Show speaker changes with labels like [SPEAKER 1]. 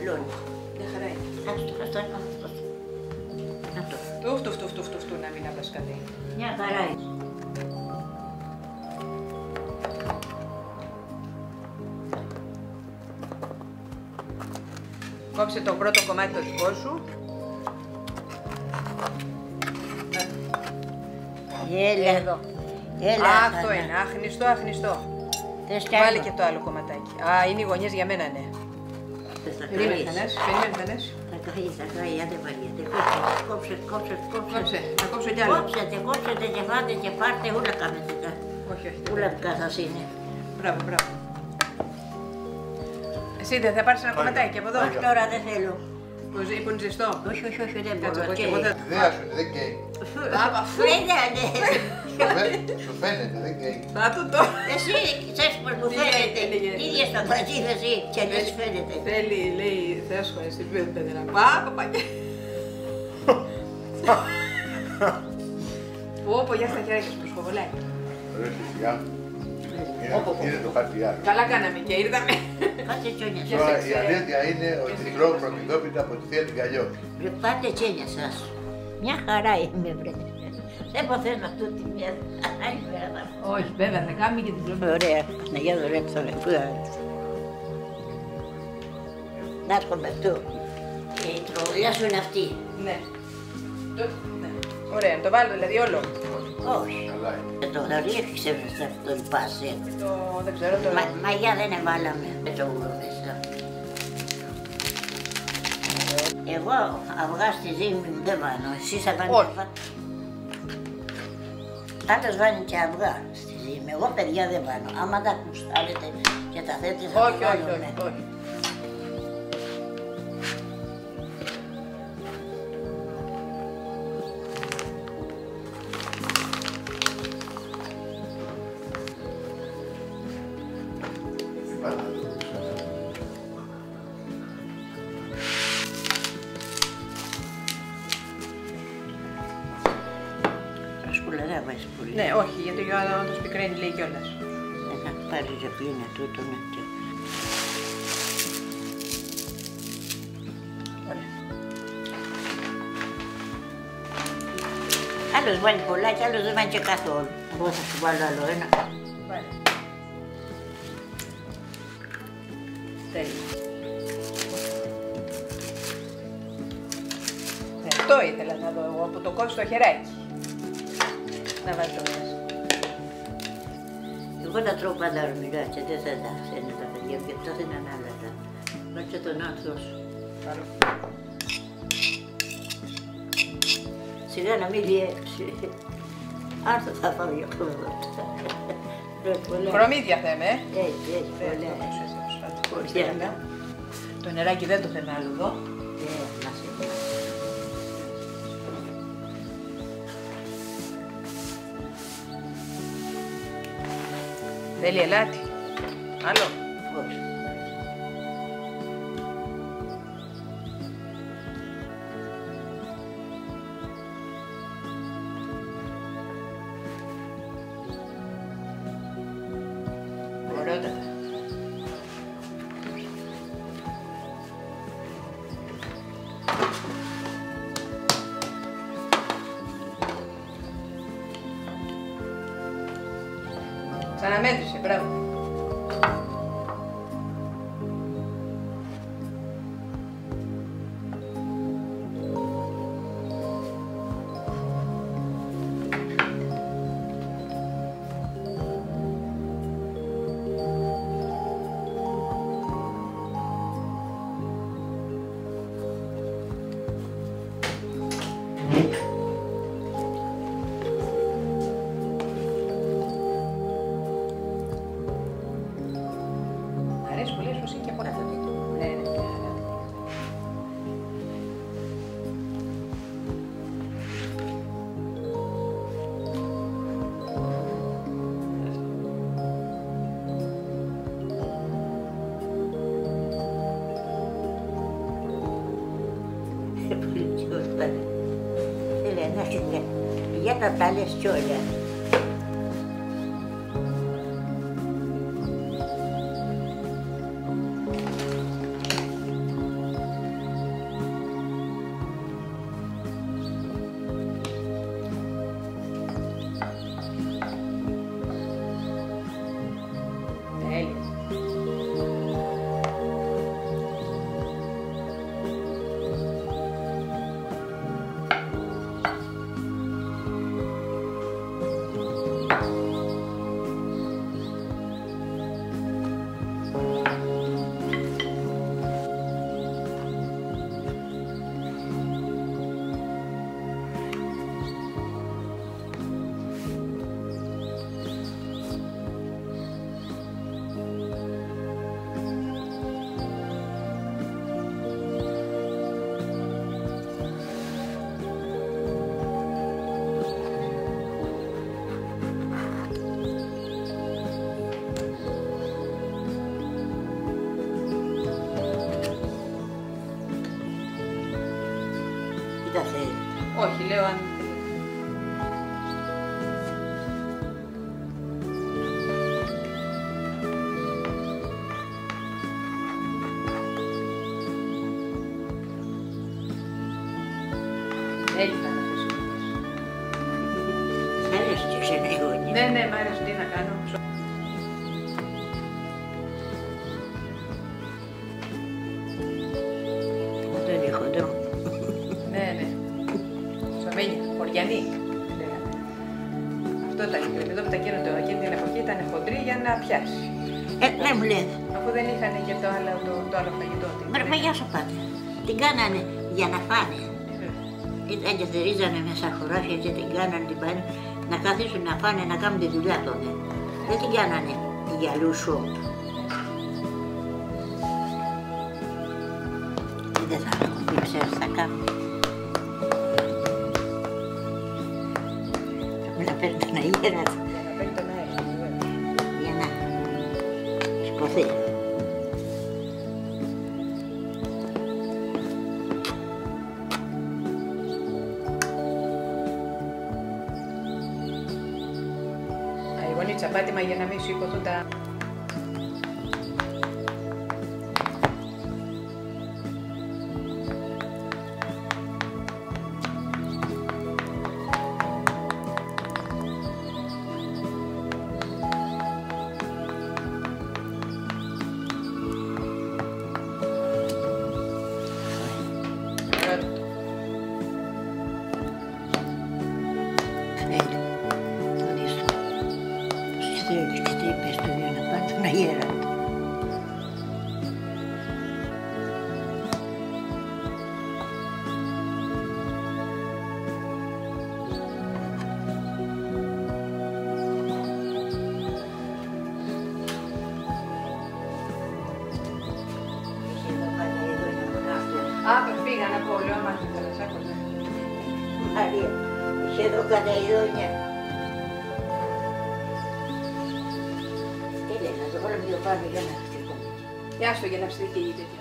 [SPEAKER 1] μεγαλώνει.
[SPEAKER 2] Μια χαρά είναι. Φτου, να μην απασκαθεί.
[SPEAKER 1] Μια χαρά είναι.
[SPEAKER 2] Κόψε το πρώτο κομμάτι το δικό σου.
[SPEAKER 1] Έλα εδώ. Έλα.
[SPEAKER 2] Αυτό είναι, άχνηστο. Βάλε και το άλλο κομματάκι. Α, είναι οι γωνιές για μένα, ναι. Περίμενε, θα νες.
[SPEAKER 1] Θα καεί, άντε βαριέται. Κόψε.
[SPEAKER 2] Να κόψω κι άλλο.
[SPEAKER 1] Κόψετε και φάτε και πάρτε, όλα κάνετε.
[SPEAKER 2] Όχι.
[SPEAKER 1] Όλα δικά σας είναι.
[SPEAKER 2] Μπράβο. Εσύ δεν θα πάρεις ένα κομματάκι από εδώ.
[SPEAKER 1] Όχι τώρα, δεν θέλω.
[SPEAKER 2] Που είναι ζεστό.
[SPEAKER 1] Όχι, δεν μπορώ.
[SPEAKER 3] Ιδέα σου είναι, δεν καίει. Σου φαίνεται, δεν καίει.
[SPEAKER 2] Να του το.
[SPEAKER 1] Εσύ, ξέρεις πως μου φαίνεται. Ίδια στα μπρατζίδα εσύ και αλλιώς φαίνεται.
[SPEAKER 2] Θέλει, λέει, θέσχο, εσύ παιδερά. Παπαγιά. Πω, για στα χέρια σου που σχοβολάει.
[SPEAKER 3] Ωραία, σιγά. Είναι το χαρτιά.
[SPEAKER 2] Καλά κάναμε και ήρθαμε.
[SPEAKER 1] Πάτε τσόνια σας.
[SPEAKER 3] Τώρα η αλήθεια είναι ότι τρώω προμηθόπιτα από τη θεία την Καλλιό.
[SPEAKER 1] Πάτε τσόνια σας. Μια χαρά είμαι βρε. Δεν ποθαίνω τούτη μια άλλη μέρα θα πω.
[SPEAKER 2] Όχι, βέβαια, θα κάνουμε και την πλώμη.
[SPEAKER 1] Ωραία, να για το ρέξω με πού θα έρθει. Να έρχομαι αυτό. Η τρολιά σου είναι αυτή.
[SPEAKER 2] Ναι. Ωραία, να το βάλω δηλαδή όλο.
[SPEAKER 1] Όχι.
[SPEAKER 3] Καλά είναι.
[SPEAKER 1] Το ρίξε σε αυτό το πάση.
[SPEAKER 2] Δεν ξέρω το...
[SPEAKER 1] Μαγιά δεν εβάλαμε με το ούλο μέσα. Εγώ αυγά στη ζύμη μου δεν βάνω. Εσείς θα βάλετε αυγά. Άλλος βάνει και αυγά στη ζύμη. Εγώ παιδιά δεν βάνω. Άμα τα κουστάρετε και τα θέτε θα τα βάλουμε.
[SPEAKER 2] Όχι.
[SPEAKER 1] Δεν βάζεις πολύ.
[SPEAKER 2] Ναι, όχι, γιατί ο το σπικραίνει λέει κιόλας.
[SPEAKER 1] Θα πάρει ζευγίνα τούτο να και... Άλλος βάλει πολλά και άλλος δεν βάλει και καθόλου. Εγώ θα σου βάλω άλλο ένα.
[SPEAKER 2] Βάλε. Τέλειο. Αυτό ήθελα να δω εγώ, που το κόψω το χεράκι. Να βάλω το μέσα.
[SPEAKER 1] Εγώ τα τρώω πάντα ορμιλάτια, δεν θα τα ξένε τα παιδιά, γιατί αυτά δεν είναι άλλα. Βάζε τον άρθρο σου.
[SPEAKER 2] Πάρω.
[SPEAKER 1] Σιγά να μην διέξει. Άρθρο θα φάω για χρόνο.
[SPEAKER 2] Χρωμίδια θέμε,
[SPEAKER 1] πολλά.
[SPEAKER 2] Το νεράκι δεν το θέμε άλλο εδώ. Θέλει ελάτι. Άλλο.
[SPEAKER 1] Όχι.
[SPEAKER 2] Ωραιότατα. Ξαναμέτρησε, μπράβο. Αρέσει πολύ, ίσως είναι και πολλά. Ναι, ναι, ναι.
[SPEAKER 1] Έλα, να σου πω. Για τα λες κιόλα.
[SPEAKER 2] λέω αν... Έλειπα να πες.
[SPEAKER 1] Σ' αρέσει και ξένα η γωνία.
[SPEAKER 2] Ναι, μ' άρεσε, τι να κάνω.
[SPEAKER 1] Αυτό είναι χοντρό.
[SPEAKER 2] Ναι. Σαμένια, χωριανή. Αυτό τα είπε. Εδώ που τα γίνονται εκείνη την εποχή ήταν χοντρή για να πιάσει.
[SPEAKER 1] Δεν μου λες.
[SPEAKER 2] Αφού δεν είχαν και το άλλο φαγητό.
[SPEAKER 1] Μα γεια σου πάτε. Την κάνανε για να φάνε. Ήταν και θερίζανε μέσα χωράφια και την κάνανε την πάνε να καθίσουν να φάνε, να κάνουν τη δουλειά τότε. Δεν την κάνανε για λούσο. Δεν θα έχουν πει, ξέρεις, θα κάνουν. Πρέπει να παίρνει τον αέρα.
[SPEAKER 2] Για να παίρνει τον αέρα.
[SPEAKER 1] Για να σηκωθεί.
[SPEAKER 2] Τσαπάτημα για να μην σου υποθούν τα...
[SPEAKER 1] Και τι είπες του για να πάρει τον αέρα του.
[SPEAKER 2] Πήγα να πω, λέω, άμα δεν τα άκουσα.
[SPEAKER 1] Μαρία, είχε εδώ καταϊδόνια. Τι λέει, να το βάλω πιο πάνω για να χτυπώ.
[SPEAKER 2] Γεια σου για να ψηθεί και η τέτοια.